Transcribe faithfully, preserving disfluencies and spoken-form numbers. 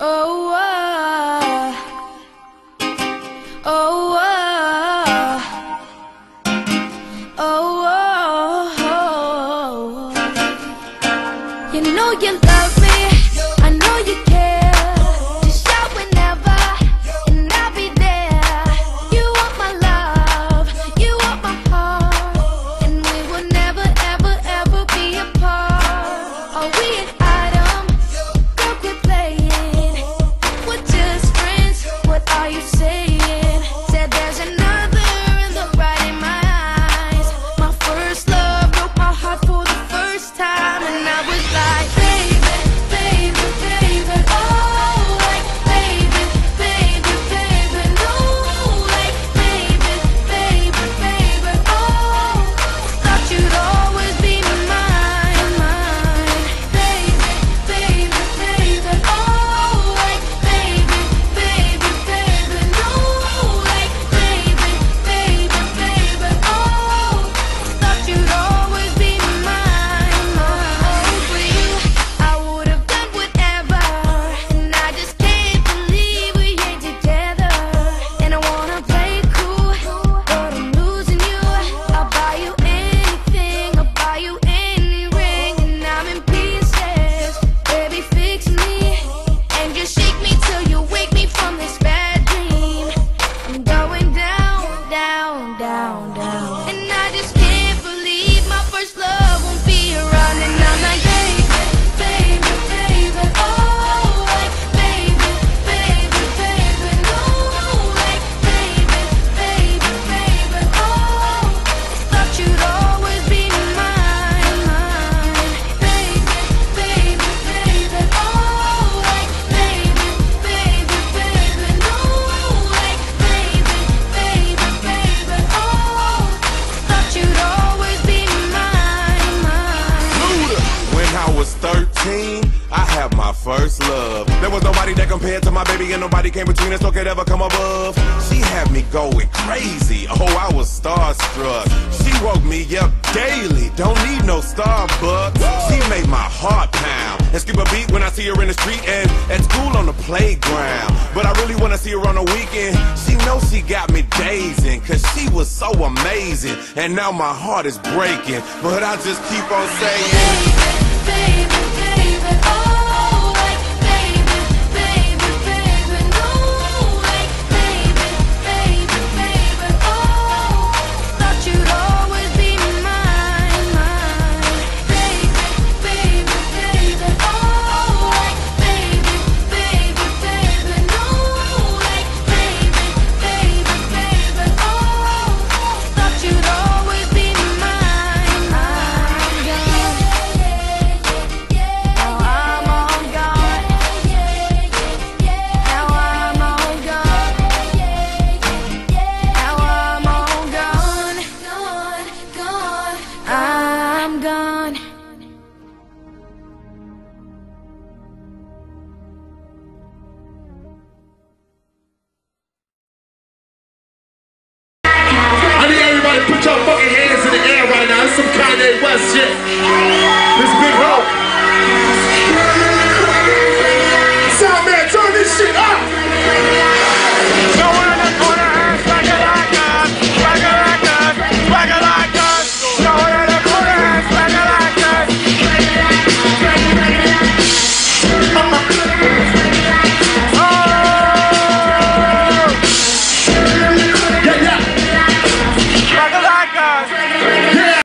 oooooh, oooooh, oooooh. You know you love me, I know you care. Just shout whenever, and I'll be there. You want my love, you want my heart, and we will never, ever, ever be apart. Are we an item? Girl, quit playing. We're just friends, what are you saying? Said there's another and look right in my eyes. My first love broke my heart for the first time, and I was like, baby, baby, baby, oh, like, baby, baby, baby, no, like, baby, baby, baby, oh, thought you'd always be mine, mine, baby, baby, baby, oh, like, baby, baby, baby, no, like, baby, baby, baby, oh, thought you'd always be mine, mine. For you, I would have done whatever, and I just can't believe we ain't together. And I wanna play cool, but I'm losing you. I'll buy you anything, I'll buy you any ring, and I'm in pieces. Baby, fix me, and just shake me till you wake me from this bad dream. I'm going down, down, down, down, and I just can't believe my first love won't be around. And I'm like, baby, baby, baby, oh, like, baby, baby, baby, no, like, baby, baby, baby, oh, thought you'd always be mine, mine, baby, baby, baby, oh, like, baby, baby, baby, no, like, baby, baby, baby, oh, thought you'd always be mine, mine. When I was thirteen, I had my first love. There was nobody that compared to my baby, and nobody came between us or could ever come above. She had me going crazy. Oh, I was starstruck. She woke me up daily. Don't need no Starbucks. She made my heart pound and skip a beat when I see her in the street and at school on the playground. But I really wanna see her on the weekend. She knows she got me dazing, cause she was so amazing. And now my heart is breaking, but I just keep on saying, Baby, baby,